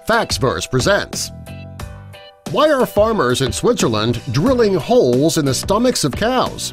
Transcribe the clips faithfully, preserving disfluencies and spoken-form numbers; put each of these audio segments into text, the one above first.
Faxverse presents Why are farmers in Switzerland drilling holes in the stomachs of cows?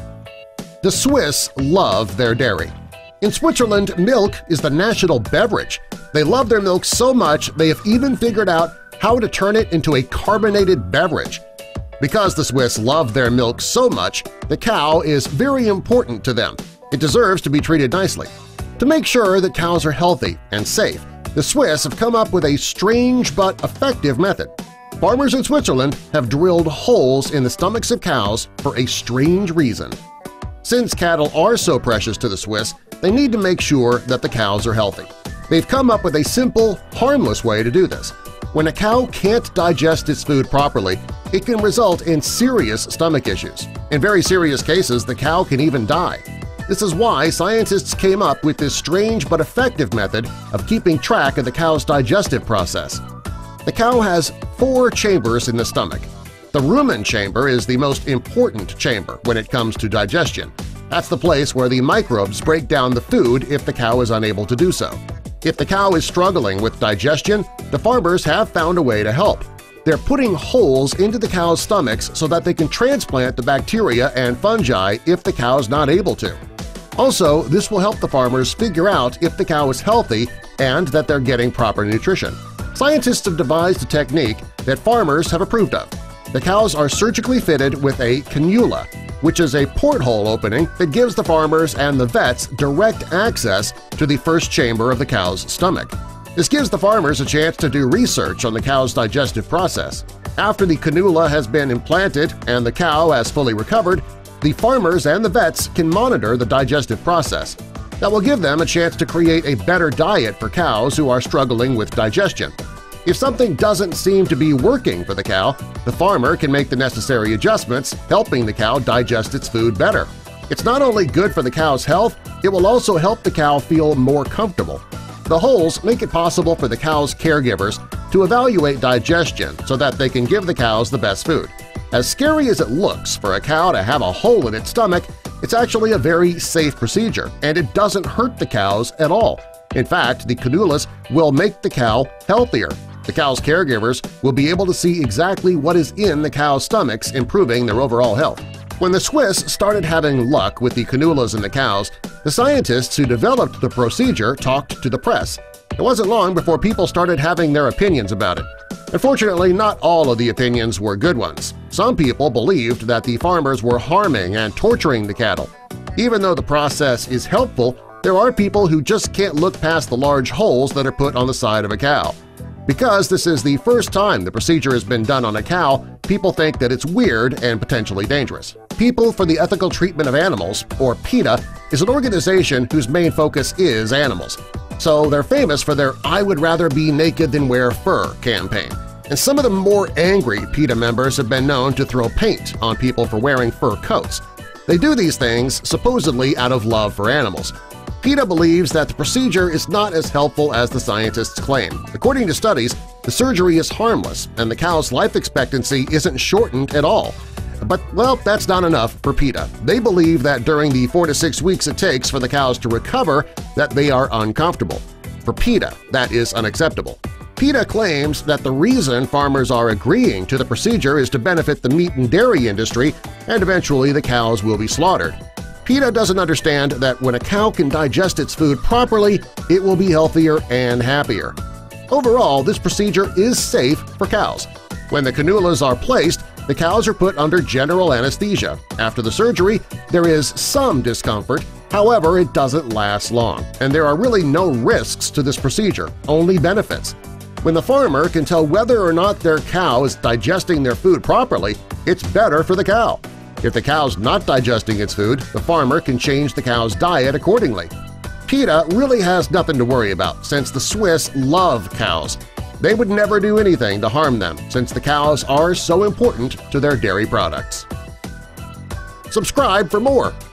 The Swiss love their dairy. In Switzerland, milk is the national beverage. They love their milk so much they have even figured out how to turn it into a carbonated beverage. Because the Swiss love their milk so much, the cow is very important to them. It deserves to be treated nicely. To make sure that cows are healthy and safe, the Swiss have come up with a strange but effective method. Farmers in Switzerland have drilled holes in the stomachs of cows for a strange reason. Since cattle are so precious to the Swiss, they need to make sure that the cows are healthy. They've come up with a simple, harmless way to do this. When a cow can't digest its food properly, it can result in serious stomach issues. In very serious cases, the cow can even die. This is why scientists came up with this strange but effective method of keeping track of the cow's digestive process. The cow has four chambers in the stomach. The rumen chamber is the most important chamber when it comes to digestion. That's the place where the microbes break down the food if the cow is unable to do so. If the cow is struggling with digestion, the farmers have found a way to help. They're putting holes into the cow's stomachs so that they can transplant the bacteria and fungi if the cow's not able to. Also, this will help the farmers figure out if the cow is healthy and that they're getting proper nutrition. Scientists have devised a technique that farmers have approved of. The cows are surgically fitted with a cannula, which is a porthole opening that gives the farmers and the vets direct access to the first chamber of the cow's stomach. This gives the farmers a chance to do research on the cow's digestive process. After the cannula has been implanted and the cow has fully recovered, the farmers and the vets can monitor the digestive process. That will give them a chance to create a better diet for cows who are struggling with digestion. If something doesn't seem to be working for the cow, the farmer can make the necessary adjustments, helping the cow digest its food better. It's not only good for the cow's health, it will also help the cow feel more comfortable. The holes make it possible for the cow's caregivers to evaluate digestion so that they can give the cows the best food. As scary as it looks for a cow to have a hole in its stomach, it's actually a very safe procedure, and it doesn't hurt the cows at all. In fact, the cannulas will make the cow healthier. The cow's caregivers will be able to see exactly what is in the cow's stomachs, improving their overall health. When the Swiss started having luck with the cannulas in the cows, the scientists who developed the procedure talked to the press. It wasn't long before people started having their opinions about it. Unfortunately, not all of the opinions were good ones. Some people believed that the farmers were harming and torturing the cattle. Even though the process is helpful, there are people who just can't look past the large holes that are put on the side of a cow. Because this is the first time the procedure has been done on a cow, people think that it's weird and potentially dangerous. People for the Ethical Treatment of Animals, or PETA, is an organization whose main focus is animals. So they're famous for their I would rather be naked than wear fur campaign. And some of the more angry PETA members have been known to throw paint on people for wearing fur coats. They do these things supposedly out of love for animals. PETA believes that the procedure is not as helpful as the scientists claim. According to studies, the surgery is harmless and the cow's life expectancy isn't shortened at all. But, well, that's not enough for PETA. They believe that during the four to six weeks it takes for the cows to recover that they are uncomfortable. For PETA, that is unacceptable. PETA claims that the reason farmers are agreeing to the procedure is to benefit the meat and dairy industry and eventually the cows will be slaughtered. PETA doesn't understand that when a cow can digest its food properly, it will be healthier and happier. Overall, this procedure is safe for cows. When the cannulas are placed, the cows are put under general anesthesia. After the surgery, there is some discomfort, however it doesn't last long, and there are really no risks to this procedure, only benefits. When the farmer can tell whether or not their cow is digesting their food properly, it's better for the cow. If the cow's not digesting its food, the farmer can change the cow's diet accordingly. PETA really has nothing to worry about since the Swiss love cows. They would never do anything to harm them since the cows are so important to their dairy products. Subscribe for more!